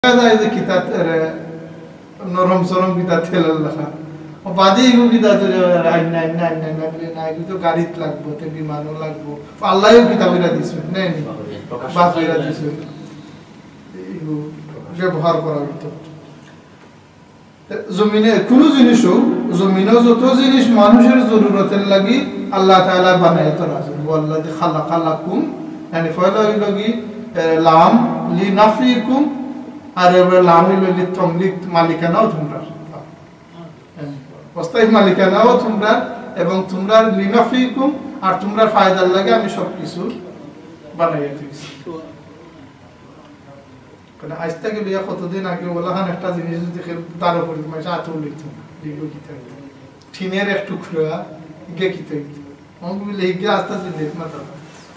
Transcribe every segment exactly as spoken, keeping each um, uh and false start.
যায় যে কিতাব নরম সরম কিতাব তেলের লেখা ও বাদে এগুলো কিতাব আইন না আইন না আইন না বলে না এগুলো তো গাড়িতে লাগবো তো বিমানও লাগবো আল্লাহও কিতাবেরা দিছে নেই বাকিরা দিছে এগুলো ব্যবহার করা হইতো জমিনে কোনো জিনিসও জমিনে যত জিনিস মানুষের জরুরতের লাগি আল্লাহ তাআলা বানায় তো রাখেন ওয়াল্লাযী খালাকা লাকুম মানে ফয়লা হইল কি লাম লি নাফিকুম আর এবার লাম হইল কি তামলিক মালিকানাও তোমরা অস্থায়ী মালিকানাও তোমরা এবং তোমরা লি নাফিকুম আর তোমরা ফায়দার লাগে আমি সব কিছু বানাইয়া দিয়েছি কারণ আজ থেকে লিয়া কতদিন আগে ওলাখান একটা জিনিস দেখে তার উপরে মাসে আতর লিখত লিখবো কিতাব ঠিনের এক টুকরা ইগে কিতাব অঙ্ক বলে ইগে আস্তে আস্তে দেখ না তারা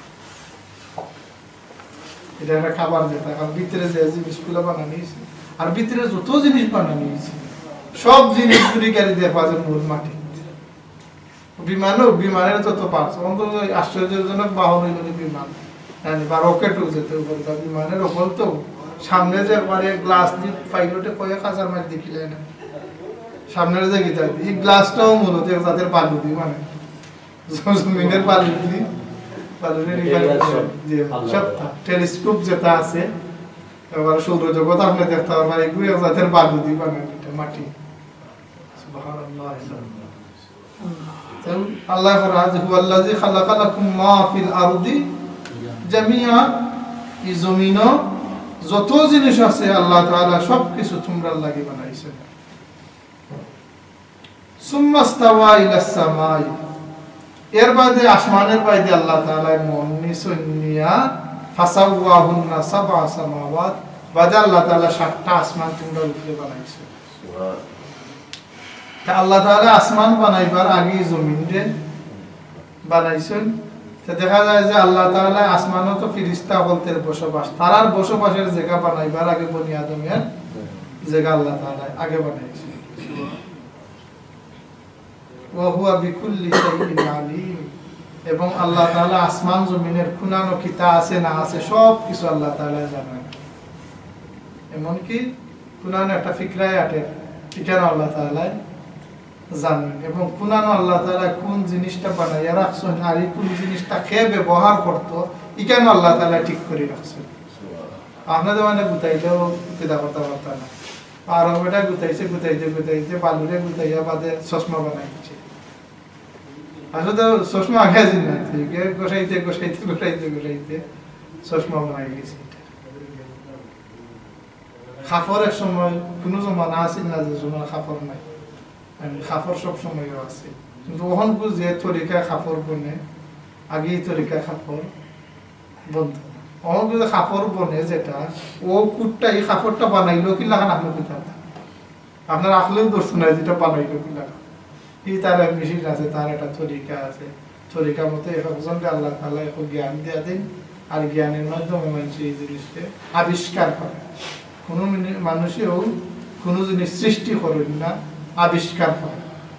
এটা একটা খাবার যেটা আর ভিতরে যে জিনিসগুলো বানানো হয়েছে আর ভিতরে যত জিনিস বানানো হয়েছে সব জিনিসগুলি গাড়ি দেখা যায় মূল মাটি বিমানও বিমানের যত পার্টস অন্তত আশ্চর্যজনক বাহন হইল বিমান বা রকেটও যেতে পারে বা বিমানের ওপর তো সামনে যে একবারে গ্লাস দিয়ে পাইলটে কয়ে কাঁচার মাছ দেখিলে না সামনের যে গীতা এই গ্লাসটাও মূলত তাদের বালু দিয়ে মানে জমিনের বালু দিয়ে বালুরে যে সবটা টেলিস্কোপ যেটা আছে এবার সৌরজগৎ আপনি দেখতে পারবেন এগুলো জাতের বালু দিয়ে বানানো এটা মাটি সুবহানাল্লাহ আল্লাহ রাজ হুয়াল্লাযী খালাকা লাকুম মা ফিল আরদি জামিআ এই জমিনও যত জিনিস আছে আল্লাহ তাআলা সবকিছু তোমরা লাগি বানাইছেন সুম্মাস্তাওয়া ইলাস সামাই এর বাদে আসমানের বাইরে আল্লাহ তাআলা মুন্নি সুন্নিয়া ফাসাওয়াহুন্না সাবআ সামাওয়াত বাদে আল্লাহ তাআলা সাতটা আসমান তোমরা উপরে বানাইছেন সুবহান তা আল্লাহ তাআলা আসমান বানাইবার আগে জমিনকে বানাইছেন তো দেখা যায় যে আল্লাহ তাআলা আসমানও তো ফেরেশতা বলতের বসবাস তারার বসবাসের জায়গা বানাইবার আগে বনি আদমের জায়গা আল্লাহ তাআলা আগে বানাইছেন ওয়া হুয়া বিকুল্লি শাইইন আলীম এবং আল্লাহ তাআলা আসমান জমিনের খুনানো কিতা আছে না আছে সব কিছু আল্লাহ তাআলা জানেন এমন কি খুনানো একটা ফিকরায় আটে ঠিকানা আল্লাহ তাআলা জানেন এবং কুনানো আল্লাহ তাআলা কোন জিনিসটা বানাইয়া রাখছেন আর এই কোন জিনিসটা খেয়ে ব্যবহার করতো এখানে আল্লাহ তাআলা ঠিক করে রাখছেন আপনাদের মানে গুতাইলেও পিতা কথা বার্তা না আর ওটা গুতাইছে গুতাইতে গুতাইতে বালুরে গুতাইয়া বাদে চশমা বানাই দিচ্ছে আসলে তো চশমা আগে আসেন না গোসাইতে গোসাইতে গোসাইতে গোসাইতে চশমা বানাই গেছে খাফর এক সময় কোনো জমানা আসেন না যে জমানা খাফর নাই খাফর সব সময় আছে কিন্তু ওখান যে তরিকা খাফর বনে আগে তরিকা খাফর বন্ধ ওখান যে খাফর বনে যেটা ও কুটটা এই খাফরটা বানাইলো কি লাগান আপনি কোথাও আপনার আসলেও দর্শন হয় যেটা বানাইলো কি লাগান এই তার মেশিন আছে তার একটা তরিকা আছে তরিকা মতো একজনকে আল্লাহ তাআলা এক জ্ঞান দেয়া দেন আর জ্ঞানের মাধ্যমে মানুষ এই জিনিসকে আবিষ্কার করে কোনো মানুষেও কোনো জিনিস সৃষ্টি করেন না আবিষ্কার হয়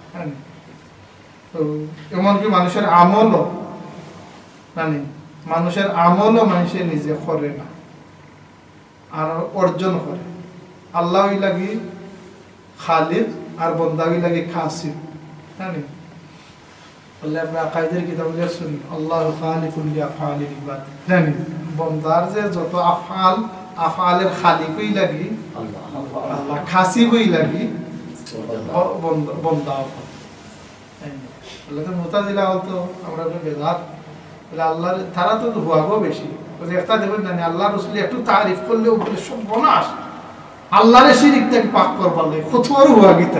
তো এমনকি মানুষের আমলও মানে মানুষের আমলও মানুষের নিজে করে না আর অর্জন করে আল্লাহ লাগি খালিক আর বন্দাই লাগি খাসিব জানি আল্লাহ আমরা আকাইদের কিতাব লিখছেন আল্লাহু খালিকুল লিআফআলিল ইবাদ জানি বন্দার যে যত আফআল আফআলের খালিকই লাগি আল্লাহ আল্লাহ খাসিবই লাগি বন্দা আল্লাহ মুতাজিলা হতো আমরা বেদাত আল্লাহ তারা তো হুয়াগো বেশি একটা দেখবেন না আল্লাহ রসুল একটু তারিফ করলেও বলে সব বনাস আল্লাহরে শিরিকটাকে পাক করবার লাগে কতবার হুয়া গীতা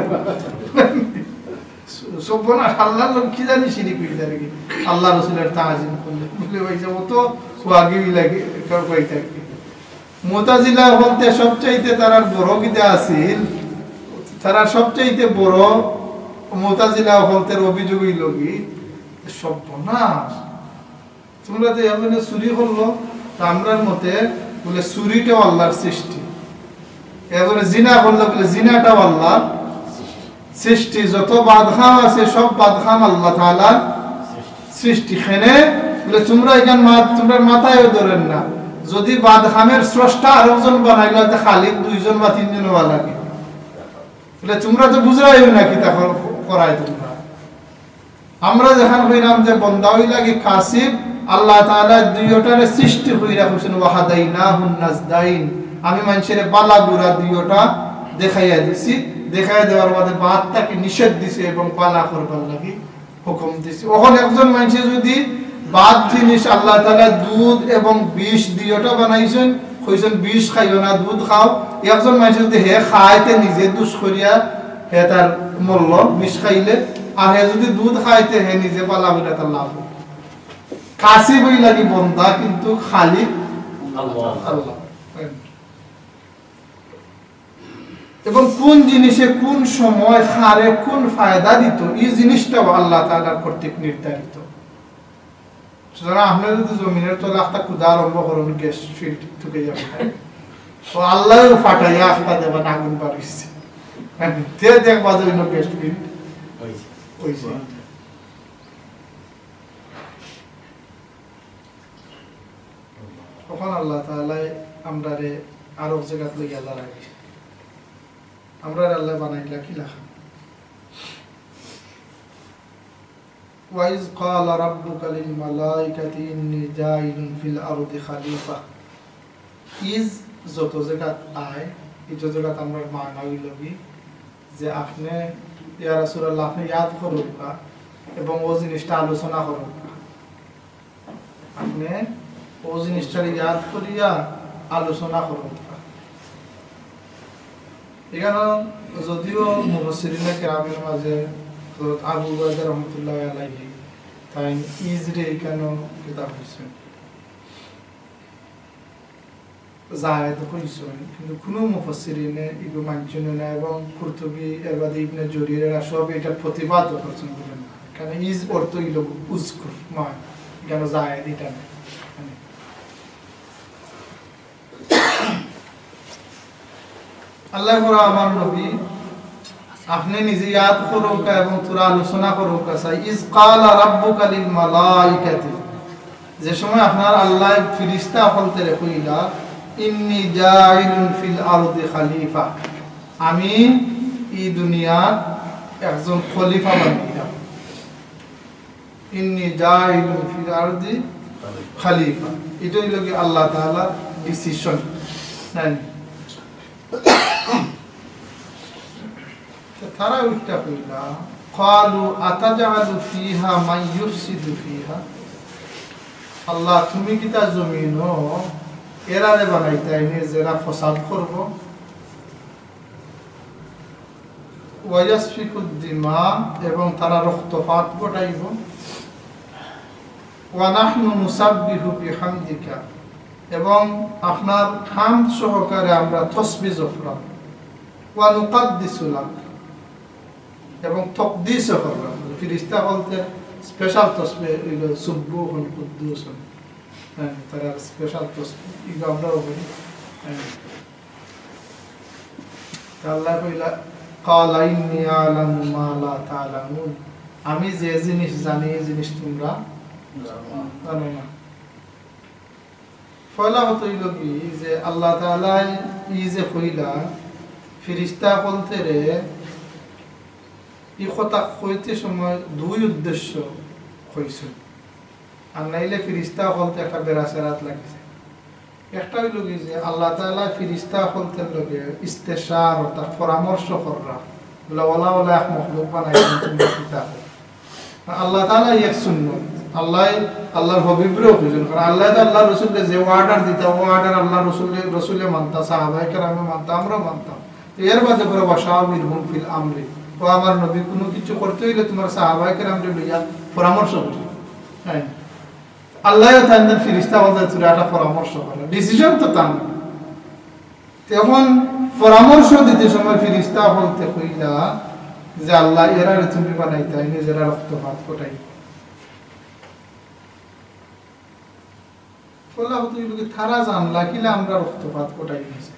সব বনাস আল্লাহর লোক কি জানি শিরিক হয়ে যায় কি আল্লাহ রসুলের তাজিম করলে বলে ওই যে ও তো হুয়াগি লাগে কই থাকে মুতাজিলা বলতে সবচাইতে তারা বড় গীতা আছিল তারা সবচাইতে বড় মুতাজিলা হলতের অভিযোগ হইল কি সর্বনাশ তোমরা তো এমনি চুরি করলো আমরার মতে বলে চুরিটাও আল্লাহর সৃষ্টি এবারে জিনা করলো বলে জিনাটাও আল্লাহর সৃষ্টি যত বাদখাম আছে সব বাদখাম আল্লাহ তাআলার সৃষ্টি খেনে বলে তোমরা এখান তোমরা মাথায়ও ধরেন না যদি বাদখামের স্রষ্টা আরেকজন বানাইলো তো খালিক দুইজন বা তিনজন হওয়া লাগে তাহলে তোমরা তো বুঝাই নাকি তা করাই তোমরা আমরা যেখান কইলাম যে বন্দা হই লাগে কাসিব আল্লাহ তাআলা দুইটারে সৃষ্টি কইরা কইছেন ওয়াহাদাইনাহুন নাজদাইন আমি মানুষের বালা বুরা দুইটা দেখাইয়া দিছি দেখাইয়া দেওয়ার বাদে বাদটাকে নিষেধ দিছি এবং পালা করবার লাগি হুকুম দিছি ওখান একজন মানুষ যদি বাদ জিনিস আল্লাহ তাআলা দুধ এবং বিষ দুইটা বানাইছেন কইছেন বিষ খাইও না দুধ খাও একজন মানুষ যদি হে খাইতে নিজে দুষ করিয়া হে তার মূল্য বিষ খাইলে আর হে যদি দুধ খাইতে হে নিজে পালা বুরা তার লাভ কাসিব হই লাগি বন্দা কিন্তু খালিক আল্লাহ আল্লাহ এবং কোন জিনিসে কোন সময় খারে কোন ফায়দা দিত এই জিনিসটাও আল্লাহ তাআলার কর্তৃক নির্ধারিত সুতরাং আপনি যদি জমিনের তলে একটা কুদা আরম্ভ করেন গ্যাস ফিল্ড ঢুকে যাবে তো আল্লাহ ফাটাইয়া একটা দেবেন আগুন বাড়িয়েছে তে দেখবা যে গ্যাস ফিল্ড হয়েছে তখন আল্লাহ তাআলা আমরা রে আরো জায়গা লইয়া দাঁড়াই আমরা আল্লাহ বানাইলা কি লেখা ওয়াইজ ক্বালা রাব্বুকা লিল মালাইকাতি ইন্নী জাইলুন ফিল আরদি খলিফা ইজ যত জায়গা আয় এই যত জায়গা আমরা মানা হইল কি যে আপনি ইয়া রাসূলুল্লাহ আপনি ইয়াদ করুন এবং ও জিনিসটা আলোচনা করুন আপনি ও জিনিসটা ইয়াদ করিয়া আলোচনা করুন এখানে যদিও মুফাসসিরিনে কেরামের মাঝে হযরত আবু হুরায়রা রাহমাতুল্লাহি আলাইহি তাই ইজরে এখানে কিতাব হইছে জায়েদ হইছে কিন্তু কোনো মুফাসসিরিনে ইগো মানছেন না এবং কুরতুবী এর বাদে ইবনে জরিরেরা সব এটা প্রতিবাদ করছেন বলেন কারণ ইজ অর্থ হইল উজকুর মা কেন জায়েদ এটা না আল্লাহ বড় আমার নবী আপনি নিজে ইয়াদ করুকা এবং তোরা আলোচনা করুকা চাই ইজ ক্বালা রাব্বুকা লিল মালাইকাতি যে সময় আপনার আল্লাহ ফেরেশতা বলতে কইলা ইন্নী জাইলুন ফিল আরদি খলিফা আমি এই দুনিয়ার একজন খলিফা বানাইলাম ইন্নী জাইলুন ফিল আরদি খলিফা এটা হইল কি আল্লাহ তাআলার ডিসিশন নাই তারা উল্টা কইলা ক্বালু আতাজালু ফিহা মান ইউফসিদু ফিহা আল্লাহ তুমি কি তা জমিনও এরারে বানাইতাই নে যারা ফসাদ করব ওয়ায়াসফিকুদ দিমা এবং তারা রক্তপাত ঘটাইব ওয়া নাহনু নুসাব্বিহু বিহামদিকা এবং আপনার হামদ সহকারে আমরা তাসবিহ জফরাম ওয়া নুকাদ্দিসু লাক এবং তাকদিস করলাম ফেরেশতা বলতে স্পেশাল তাসবিহ হইল সুবহুন কুদ্দুসুন হ্যাঁ তারা স্পেশাল তাসবিহ এই আমরা বলি আল্লাহ কইলা ক্বালা ইন্নী আ'লামু মা লা তা'লামুন আমি যে জিনিস জানি এই জিনিস তোমরা জানো না ফলা হইল কি যে আল্লাহ তাআলা ই যে কইলা ফেরেশতা বলতে রে এই কথা কইতে সময় দুই উদ্দেশ্য কইছে আর নাইলে ফেরেশতা বলতে একটা বেরাসরাত লাগছে একটা হইল কি যে আল্লাহ তাআলা ফেরেশতা বলতে লগে ইস্তেশার অর্থাৎ পরামর্শ করা বলা ওলা ওলা এক মখলুক বানাইছেন তোমরা কিতাব আল্লাহ তাআলা এক সুন্নাত আল্লাহ আল্লাহর হাবিবরও কইছেন কারণ আল্লাহ তো আল্লাহর রাসূলকে যে অর্ডার দিতা ও অর্ডার আল্লাহর রাসূলের রাসূলে মানতা সাহাবায়ে কেরামে মানতা আমরা মানতাম এর বাদে পরে ওয়াশাউরিরহুম ফিল আমরি ও আমার নবী কোনো কিছু করতে হইলে তোমার সাহাবায়ে কেরামকে লইয়া পরামর্শ করো হ্যাঁ আল্লাহ তাআলা ফেরেশতা বলতে তোরা একটা পরামর্শ করো ডিসিশন তো তাম তখন পরামর্শ দিতে সময় ফেরেশতা বলতে কইলা যে আল্লাহ এরা তুমি বানাইতা নিজেরা রক্তপাত কোটাই ফলা হতো এই লোকে থারা জানলা কিলা আমরা রক্তপাত কোটাই নিছে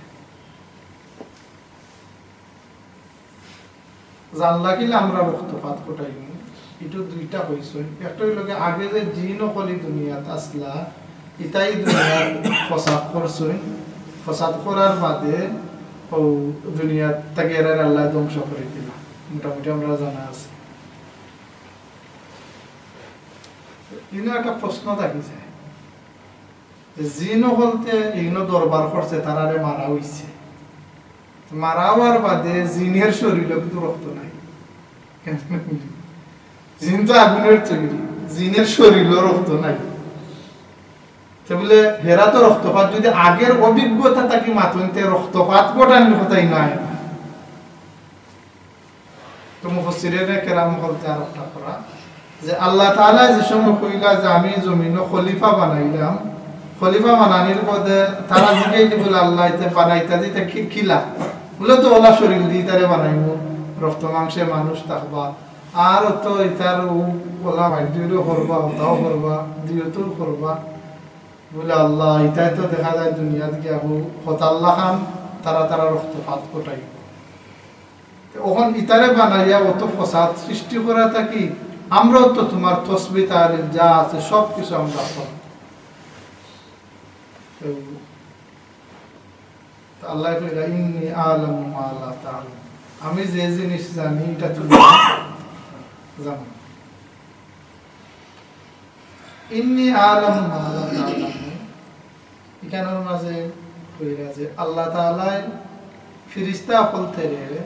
জানলা কিলা আমরা রক্তপাত কোটাই নি এটা দুইটা হইছে একটা হইল আগে যে জিন কলি দুনিয়াত আসলা ইতাই দুনিয়ার ফসাদ করছই ফসাদ করার বাদে ও দুনিয়া থেকে এরা আল্লাহ ধ্বংস করে দিল মোটামুটি আমরা জানা আছে ইনো একটা প্রশ্ন থাকি যায় জিনো বলতে ইনো দরবার করছে তারারে মারা হইছে মারা হওয়ার বাদে জিনের শরীরে কিন্তু রক্ত নাই জিন তো আগুনের তৈরি জিনের শরীরে রক্ত নাই বলে হেরা তো রক্তপাত যদি আগের অভিজ্ঞতা থাকি মাতুনতে রক্তপাত ঘটানোর কথাই নয় না তো মুফাসসিরিনে কেরাম বলতে আর একটা করা যে আল্লাহ তাআলা যে সময় কইলা যে আমি জমিনে খলিফা বানাইলাম খলিফা বানানোর পরে তারা জিগাই বলে আল্লাহ এতে বানাইতা দিতে কি কিলা বলে তো ওলা শরীর দিয়ে তারে বানাইবো রক্ত মাংসে মানুষ থাকবা আর তো এটার ওলা ভাইদিরও করবা ওটাও করবা দিয়তুর করবা বলে আল্লাহ এটাই তো দেখা যায় দুনিয়াত গিয়া হত আল্লাহ খান তারা তারা রক্তপাত ঘটাই ওখান ইতারে বানাইয়া অত ফসাদ সৃষ্টি করা থাকি আমরাও তো তোমার তসবিহ তাহলিল যা আছে সব কিছু আমরা করি আল্লাহ কইলা ইন্নী আ'লামু মা লা তা'লামুন আমি যে জিনিস জানি এটা তুমি জানো ইন্নী আ'লামু মা লা তা'লামুন এখানের মাঝে কইরা যে আল্লাহ তাআলা ফেরেশতা বলতে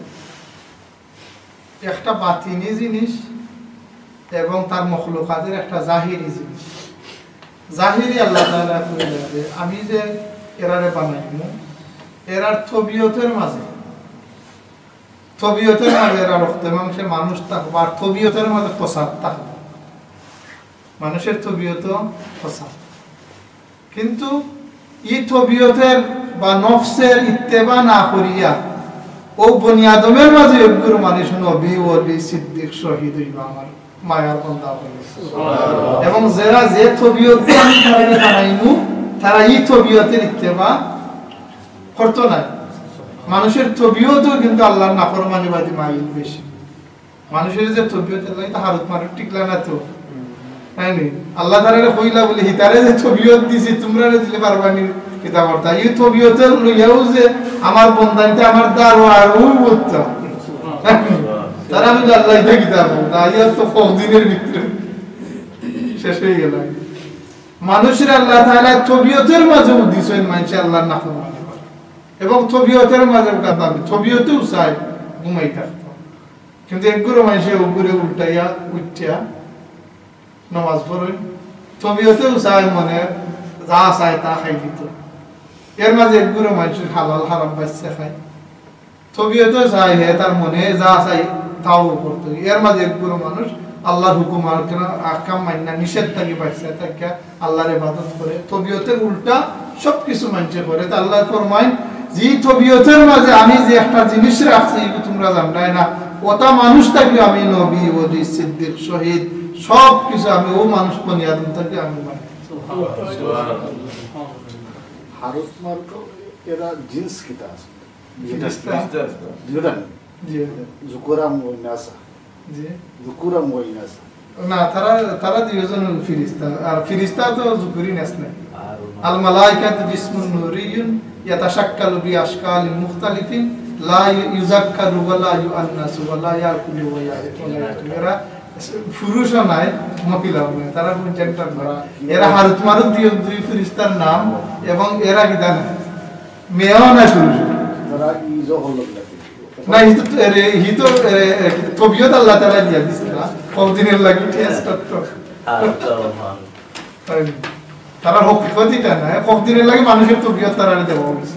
একটা বাতিনি জিনিস এবং তার মখলুকাতের একটা জাহিরি জিনিস জাহিরি আল্লাহ তাআলা কইরা যে আমি যে এরারে বানাইমু এরার তবিয়তের মাঝে তবিয়তের মাঝে এরা রক্ত মাংসে মানুষ থাকবে আর তবিয়তের মাঝে ফসাদ থাকবে মানুষের তবিয়ত ফসাদ কিন্তু এই তবিয়তের বা নফসের ইত্তেবা না করিয়া ও বনি আদমের মাঝে একগুলো মানুষ নবী ওলি সিদ্দিক শহীদ হইবা আমার মায়ার বান্দা হইবে এবং যারা যে তবিয়ত আমি তারা বানাইমু তারা এই তবিয়তের ইত্তেবা করতো না মানুষের তবিয়তও কিন্তু আল্লাহর নাফরমানিবাদী মাইল বেশি মানুষের যে তবিয়ত লাগে তা হারত মারত টিকলা না তো তাইনি আল্লাহ তাআলা কইলা বলে হিতারে যে তবিয়ত দিছি তোমরা দিলে পারবানি কিতাব করতা এই তবিয়তের লইয়াও যে আমার বন্দানতে আমার দারো আর ও বলতা তারা আমি আল্লাহ এটা কিতাব তাই তো ফৌদিনের ভিতরে শেষ হয়ে গেল মানুষের আল্লাহ তাআলা তবিয়তের মাঝে দিছেন মানুষ আল্লাহর নাফরমানি এবং তবিয়তের মাঝে কথা তবিয়তেও চাই ঘুমাই থাকতো কিন্তু একগুলো মানুষের উপরে উল্টাইয়া উঠিয়া নামাজ পড়েন তবিয়তেও চাই মনে যা চায় তা খাই দিত এর মাঝে একগুলো মানুষের হালাল হারাম বাচ্চা খায় তবিয়তেও চাই হে তার মনে যা চাই তাও করতো এর মাঝে একগুলো মানুষ আল্লাহর হুকুম আর আহকাম মান্না নিষেধ থাকি বাচ্চা থাকে আল্লাহর ইবাদত করে তবিয়তের উল্টা সবকিছু মানুষে করে তা আল্লাহ ফরমায় যে তবিয়তের মাঝে আমি যে একটা জিনিস রাখছি তোমরা জানলাই না ওটা মানুষ থাকি আমি নবী ওলি সিদ্দিক শহীদ সব কিছু আমি ও মানুষ বনি আদম থাকি আমি মানি হারত মার্ক এরা জিন্স কিতা আছে জি জি জুকুরাম ওইনাসা জি জুকুরাম ওইনাসা না তারা তারা দুইজন ফেরেশতা আর ফেরেশতা তো জুকুরি নাস না আল মালাইকাতু জিসমুন নূরিয়ুন ইয়াতাশাক্কালু বি আশকালিন মুখতালিফিন লা ইউযাক্কারু ওয়া লা ইউআন্নাসু ওয়া লা ইয়াকুলু ওয়া ইয়াকুলু এরা পুরুষ নাই মহিলা নয় তারা কোন জেন্ডার নয় এরা হারুত মারুত দিয়ে দুই ফেরেশতার নাম এবং এরা কি জানে মেয়েও না পুরুষ তারা ইজো হলো না হিতো রে হিতো তবিয়ত আল্লাহ তাআলা দিয়া দিছেনা কতদিনের লাগি টেস্ট করতে তারা হকিকতটা না কতদিনের লাগি মানুষের তবিয়ত তারা দেওয়া হইছে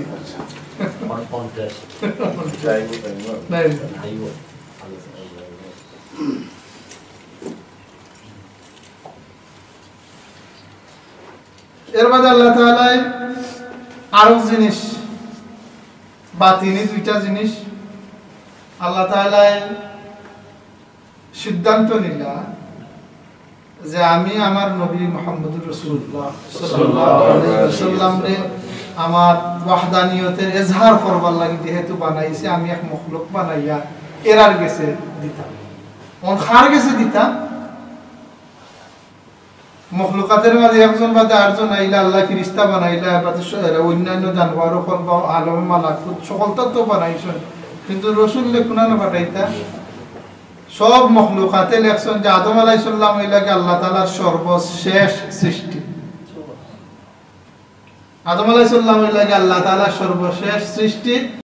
এর মধ্যে আল্লাহ তাআলা আরো জিনিস বাতিনি দুইটা জিনিস আল্লাহ তাআলা সিদ্ধান্ত নিলা যে আমি আমার নবী মুহাম্মদুর রাসূলুল্লাহ সাল্লাল্লাহু আলাইহি ওয়াসাল্লাম রে আমার ওয়াহদানিয়তের ইজহার করবার লাগি যেহেতু বানাইছে আমি এক মখলুক বানাইয়া এরার গেছে দিতাম কোন খার গেছে দিতাম মখলুকাতের মাঝে একজন বাদে আটজন আইলা আল্লাহ ফিরিস্তা বানাইলা বাদে অন্যান্য জানোয়ার সকল বা আলম মালাকুত সকলটা তো বানাইছেন, কিন্তু রসুল্লে কোনা না পাঠাইতা সব মখলুকাতে লেখছেন যে আদম আলাইহিস সালাম হইলাকে আল্লাহ তাআলার সর্বশেষ সৃষ্টি। আদম আলাইহিস সালাম হইলাকে আল্লাহ তাআলার সর্বশেষ সৃষ্টি।